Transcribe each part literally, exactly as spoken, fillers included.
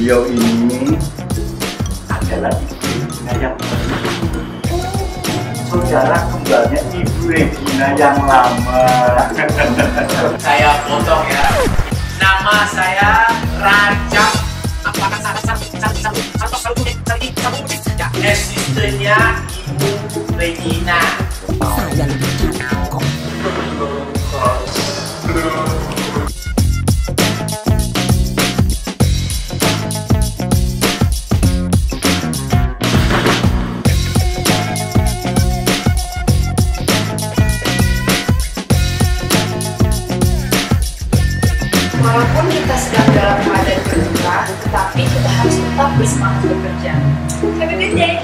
Beliau ini adalah Ibu Regina yang baru. Saudara kembarnya Ibu Regina yang lama. Saya potong ya. Nama saya Raja. Apakah saya satu satu ya? Asistennya Ibu Regina. Saya lebih cantik kok. Walaupun kita sedang dalam keadaan berduka, tetapi kita harus tetap bersemangat bekerja. Have a good day.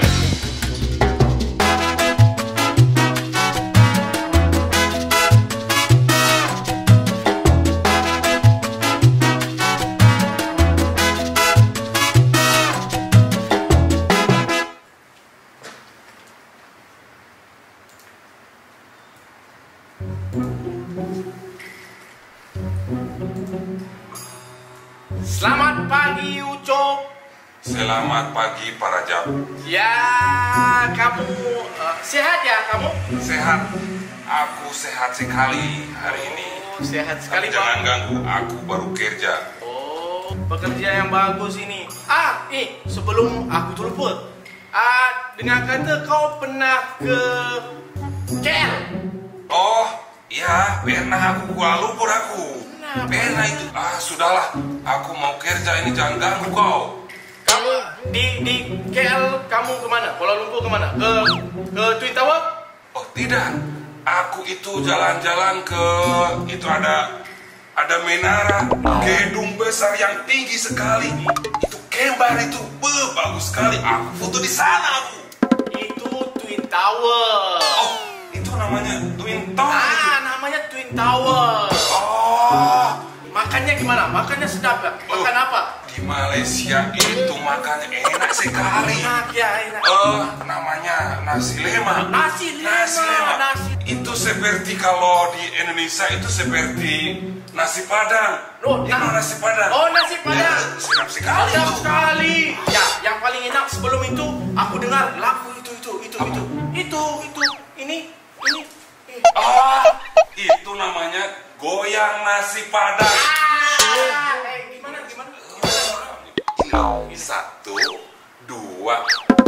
Selamat pagi Ucok. Selamat pagi Pak Rajab. Ya, kamu uh, sehat ya kamu? Sehat. Aku sehat sekali hari ini. Oh, sehat sekali Tapi jangan Pak. ganggu, aku baru kerja. Oh, pekerja yang bagus ini. Ah, eh, sebelum aku telepon. Ah, dengar kata kau pernah ke K L. Oh, iya, pernah aku Kuala Lumpur aku. Pernah itu. Ah, sudahlah. Aku mau kerja ini, jangan ganggu kau. Kamu di di K L kamu kemana? Kuala Lumpur kemana? Ke ke Twin Tower? Oh, tidak. Aku itu jalan-jalan ke itu ada ada menara gedung besar yang tinggi sekali. Itu kembar itu, Beuh, bagus sekali. Aku foto di sana aku. Itu Twin Tower. Oh, itu namanya Twin Tower. Ah, namanya Twin Tower. Oh, Makannya gimana? Makannya sedap gak? Makan Oh. apa? di Malaysia itu makannya enak sekali. Enak ya, enak. Eh, namanya nasi lemak. Nasi lemak, Nasi lemak. nasi- Itu seperti kalau di Indonesia itu seperti nasi padang. Oh, Itu nah. nasi padang. Oh, nasi padang. Ya, sedap sekali Sedap itu. sekali. Ya, yang paling enak sebelum itu aku dengar lagu itu itu itu Apa? itu itu itu ini ini. ini. Ah, itu namanya goyang nasi padang. Ah, eh, gimana gimana? Ini satu, dua.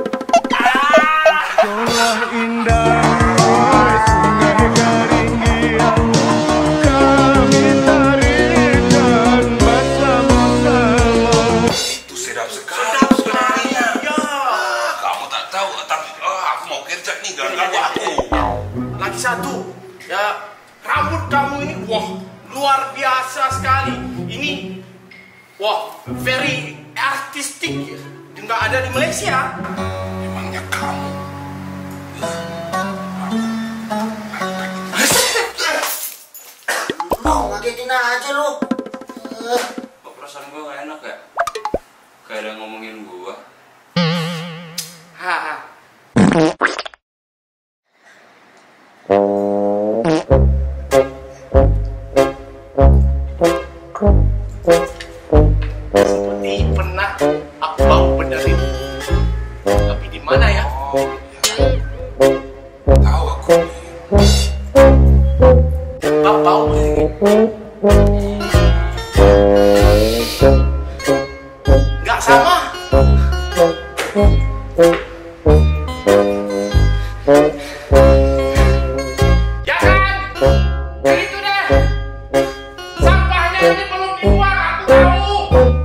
Sekolah indah, sungai keringgian, kami tarikan bersama-sama. Itu sedap sekali. Sedap sekali. sebenarnya. Ya. Ah, kamu tak tahu, tapi ah, aku mau kerja nih, jangan ganggu aku. Lagi satu, ya rambut kamu ini, wah luar biasa sekali. Ini, wah very artistik, nggak ada di Malaysia. Emangnya kamu? Lu ngagetin aja lu. Kok perasaan gue gak enak ya? Kayak ada yang ngomongin gue. Haha. Seperti pernah aku bau benerin, tapi di mana ya? Oh, ya. Tahu aku. Bau bau. Nggak sama. Ya kan? Gitu deh. Sampahnya ini belum dibuang, aku tahu.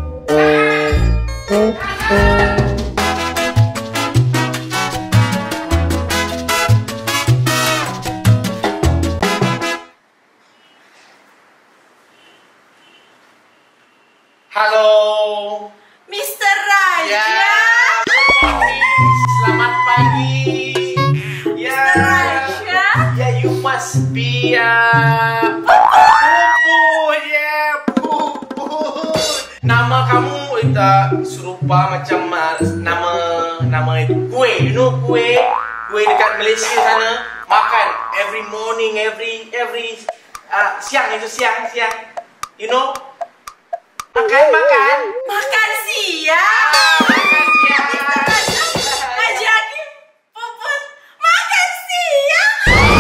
Halo. mister Raja. Ya. Selamat pagi. Ya. Raja. Ya, you must be uh, Pupu, ya, Pupu. Nama kamu itu serupa macam uh, nama nama itu kue, you know kue, kue dekat Malaysia sana makan every morning, every every uh, siang itu siang siang, you know. Makan, makan. Makan siang. Makan siang. Ngajakin Puput makan siang.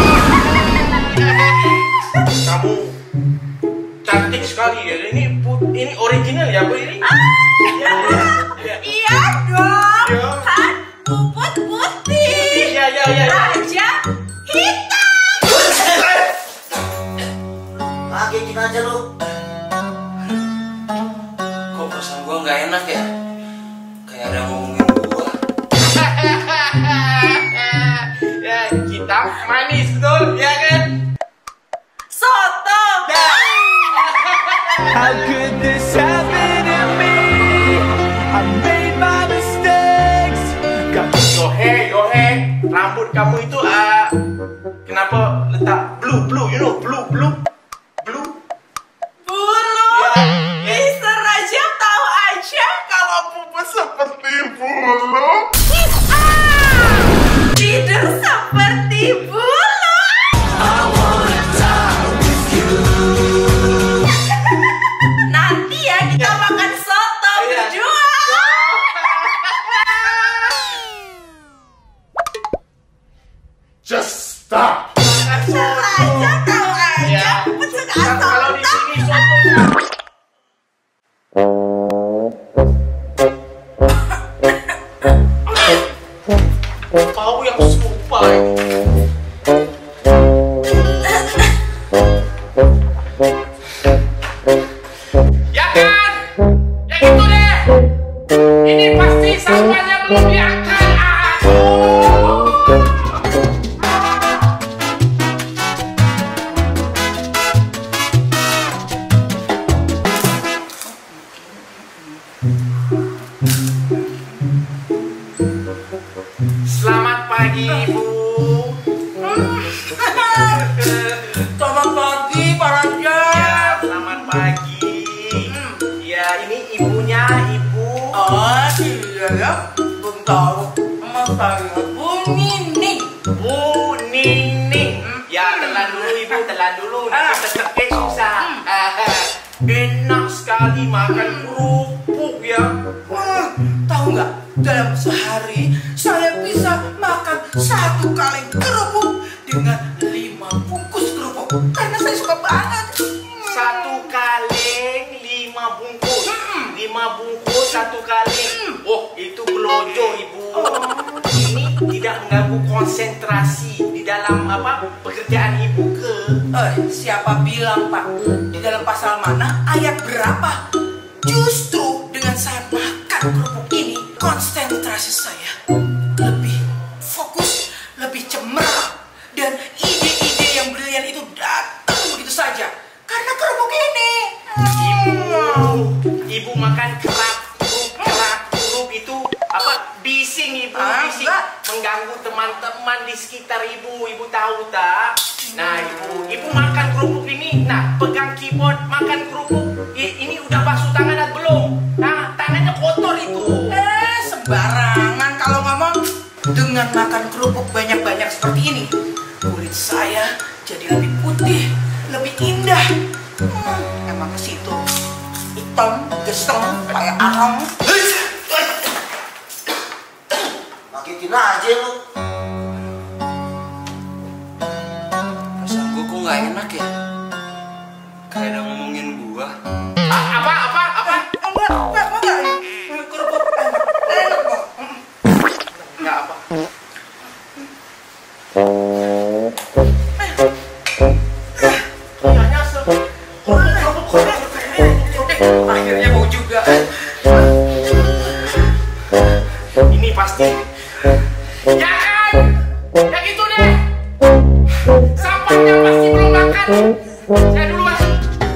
Kamu cantik sekali ya. Ini put, ini original ya, Bu ini? Iya dong. Iya. Kan Puput putih. Iya, iya, iya. Raja hitam. Kagetin aja lu. Kok perasaan gua nggak enak ya? Kayak ada yang ngomongin gua. Ya, kita manis betul, ya kan? Soto. How could this happen to me? I made my mistakes. Got Yohe, Yohe, rambut kamu itu ah kenapa letak blue, blue, you know, blue, blue, blue? Bulu. Ya, ya. Mister Rajab tahu aja kalau Puput seperti bulu. Ah, tidur seperti bulu. Nanti ya kita makan soto Iya. berdua. Just stop. Raja tahu aja Ya. Puput suka Kan kalau di soto. sini sotonya. Bau yang serupa ini. Ya kan? Ya gitu deh. Ini pasti sampahnya belum diangkat. Aduh. Selamat pagi, Ibu. Selamat pagi, Pak Raja. Ya, selamat pagi. Ya, ini ibunya, Ibu. Oh, iya ya. Belum tahu. Nama saya Bu Nining. Bu Nining. Ya, telan dulu, Ibu, telan dulu. Nanti tertekek susah. Enak sekali makan kerupuk ya. Wah, tahu nggak? Dalam sehari saya bisa makan satu kaleng kerupuk dengan lima bungkus kerupuk karena saya suka banget. Satu kaleng lima bungkus. Lima bungkus satu kaleng. Oh, itu gelojo, Ibu. Ini tidak mengganggu konsentrasi di dalam apa pekerjaan Ibu ke? Eh, siapa bilang Pak? Di dalam pasal mana? Ayat berapa? Justru dengan saya makan kerupuk ini, konsentrasi saya lebih fokus, lebih cemerlang, dan ide-ide yang brilian itu datang begitu saja karena kerupuk ini. Ibu, Ibu makan kerak, kerupuk, kerak, kerupuk itu apa? Bising, Ibu, Ah, bising, enggak. mengganggu teman-teman di sekitar Ibu. Ibu tahu tak? Nah, Ibu, Ibu makan kerupuk ini, nah pegang keyboard makan kerupuk. I- ini udah basuh tangan atau belum? Nah, tangannya kotor itu. Eh, sembarangan kalau ngomong. Dengan makan kerupuk banyak-banyak seperti ini, kulit saya jadi lebih putih, lebih indah. Hmm, emang ke situ hitam, geseng, kayak arang. Makitin aja lu. Perasaan gua kok nggak enak ya? Kayak ada ngomongin gua. Ah, apa, apa, apa? Enggak, enggak, enggak. Kerupuk enak, enak kok. Enggak apa. Nggak nyasar. Kerupuk, kerupuk, kerupuk. Akhirnya mau juga. Ini pasti. Ya kan? Ya gitu deh. Sampahnya pasti belum makan. Saya dulu masuk.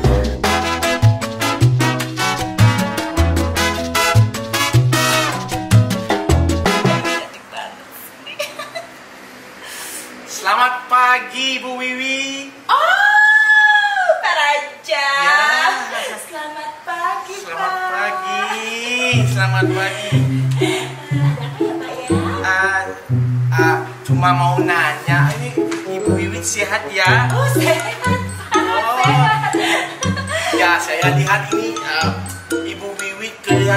Selamat pagi, Bu Wiwi. Oh, Pak Raja. Ya. Selamat pagi, Selamat Pak. pagi. Selamat pagi. Ada apa ya, Pak ya? Ah, ah, cuma mau nanya, ini Ibu Wiwi sehat ya? Oh, sehat, Pak. Oh. Sehat. Ya, saya lihat ini ah,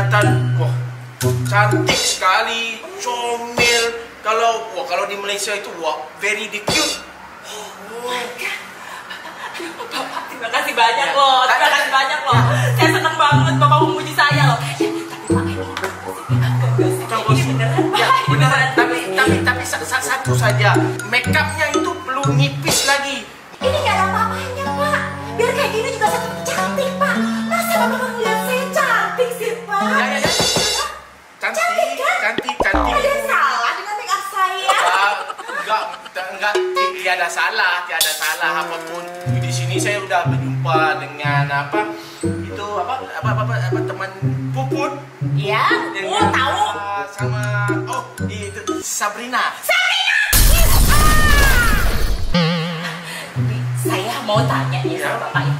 kelihatan wah cantik sekali, comel. Kalau wah kalau di Malaysia itu wah very the cute. Oh my God. Bapak, terima kasih banyak loh. Terima kasih banyak loh. Saya senang banget Bapak memuji saya loh. Ya, tapi Pak, ini beneran Pak. Ya, beneran. Tapi tapi tapi satu saja, make upnya itu perlu nipis lagi. Ini gak ada apa-apanya, Pak. Biar kayak gini juga saya tetap cantik, Pak. Masa Bapak nggak ngeliat saya cantik sih, Pak? Ya ya ya. Cantik, Cantik, kan? cantik, cantik. Ada yang salah dengan make up saya? Ah, enggak, enggak, tiada salah, tiada salah apapun. Di sini saya udah berjumpa dengan apa? Itu apa? Apa apa apa, apa teman Puput? Iya, Dengan, oh tahu. ah, sama oh, itu Sabrina. Sabrina! Saya mau tanya nih Ya. sama Bapak ya.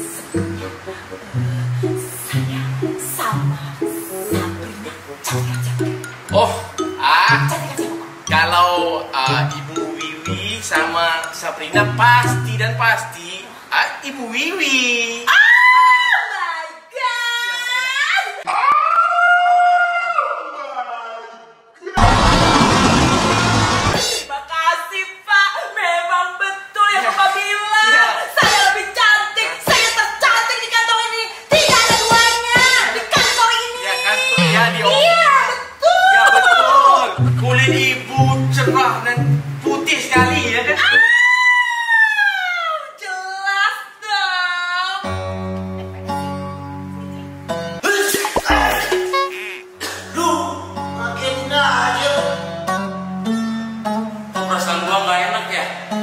Saya sama Sabrina cantik-cantik. Oh, ah, Cantik-cantik, Bapak. kalau ah, Ibu Wiwi sama Sabrina pasti dan pasti ah, Ibu Wiwi. Oh my God! Terima kasih Pak. Memang betul yang Ya. Bapak bilang. Ya. Saya lebih cantik. Saya tercantik di kantor ini. Tidak ada duanya di kantor ini. Ya kan, ya di Iya betul. Ya betul. Kulit ibu cerah dan putih sekali ya kan. Jelas dong. Kok perasaan gua nggak enak ya?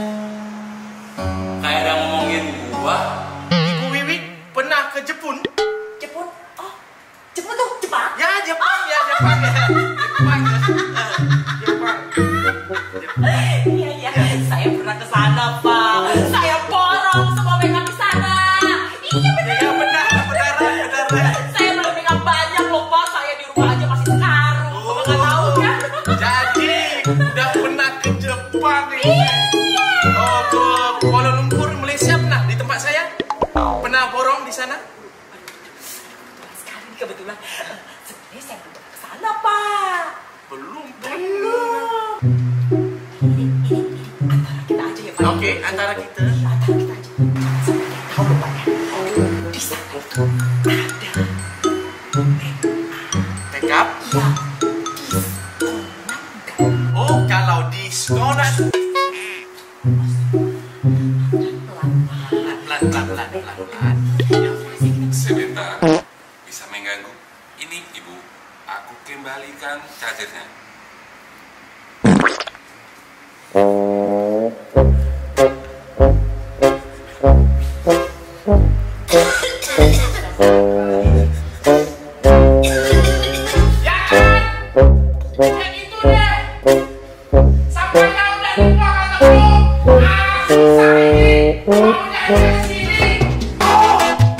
Kayak ada ngomongin gua. Ibu Wiwi pernah ke Jepun? Jepun? Oh, Jepun tuh Jepang? Ya Jepang ya Jepang ya. Jepang ya. Jepang. Iya iya. Saya pernah ke sana Pak. Saya borong semua makeup di sana. Iya benar. Ya benar benar benar. Saya belum makeup banyak loh Pak. Saya di rumah aja masih sekarang. Bapak nggak tahu kan? Jadi udah pernah ke Jepang nih. Oh ke Kuala Lumpur Malaysia pernah di tempat saya. Pernah borong di sana? Sekali kebetulan. eh, Sebenarnya saya belum pernah ke sana Pak. Belum. Belum. Ini ini ini antara kita aja ya Pak. Oke antara kita. Iya, antara kita aja. Jangan sampai dia tahu loh Pak ya. Di sana itu ada Make up. yang diskonan. Oh kalau diskonan. Pelan pelan pelan pelan pelan. Sebentar, bisa mengganggu. Ini ibu, aku kembalikan chargernya. Ya kan? Yang itu deh. Sampai kau udah lupa kataku. Ah, susah ini. Maunya ke sini. Oh.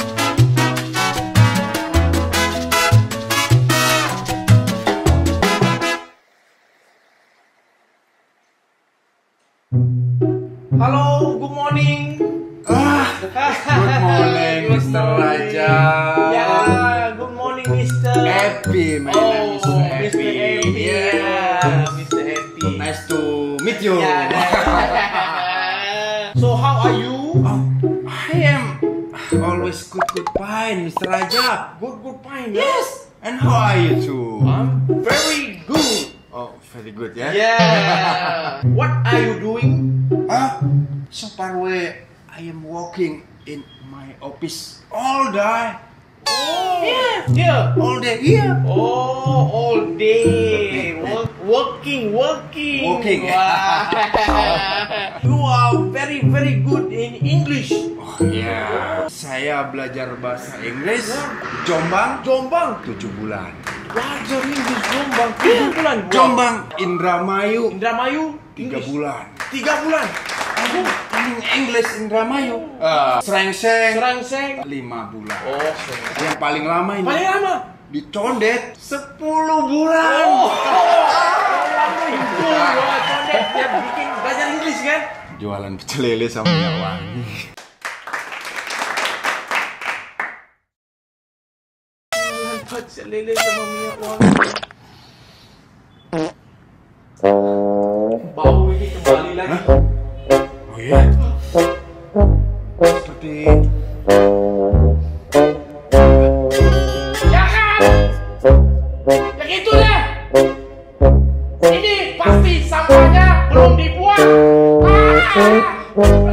Halo, good morning. Good morning, Mister Raja. Ya, good morning, Mister Happy, my Oh, name is Happy. Mister Happy. Yeah. Yeah, Mister Happy. Nice to meet you. Yeah. So how are you? Oh, I am always good, good, fine, Mister Raja. Good, good, fine. Yes. And how are you too? I'm very good. Oh, very good, yeah. Yeah. What are you doing? Ah, so far away, I am working in my office all day. Oh, yeah, yeah. All day here. Oh, all day. Work, working, working. Working. Wow. You are very, very good in English. Oh ya, saya belajar bahasa Inggris di Jombang Jombang. tujuh bulan. Belajar Inggris Jombang tujuh bulan. Wow. Jombang Indramayu Indramayu tiga English. bulan. Tiga bulan. Aku paling English Indramayu. Uh, Serengseng Serangseng. lima bulan. Oh, Yang paling lama ini paling lama. di Condet sepuluh bulan. Oh, lama itu. Wah, Condet dia bikin belajar Inggris kan? Jualan pecel lele sama minyak wangi. pecel lele sama minyak wangi. Bau ini kembali lagi. Oh iya. Seperti Ya kan? Yang itu deh. Ini pasti sampahnya belum dibuang. Ah!